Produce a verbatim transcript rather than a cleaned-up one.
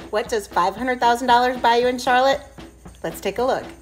What does five hundred thousand dollars buy you in Charlotte? Let's take a look.